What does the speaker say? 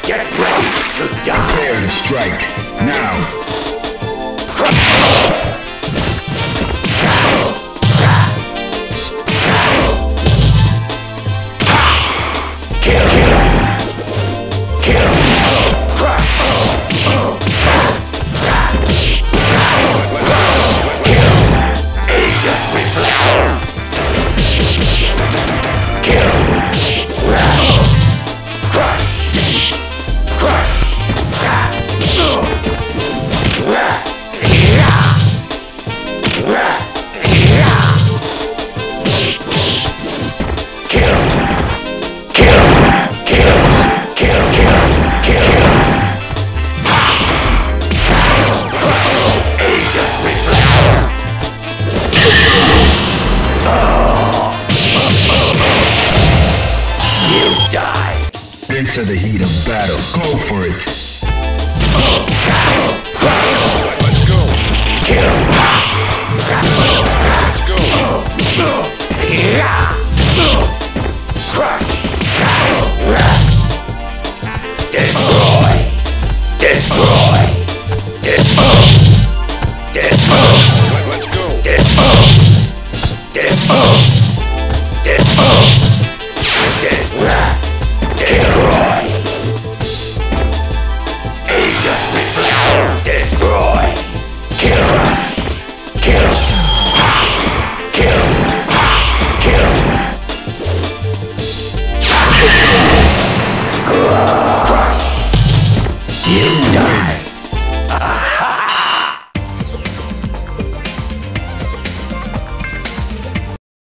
Get ready to die. Prepare to strike. Now. Kill. Crush. Kill. Aegis reflection. Kill. Crush. Crush. Into the heat of battle. Go for it. Let's go. Kill. Let's go.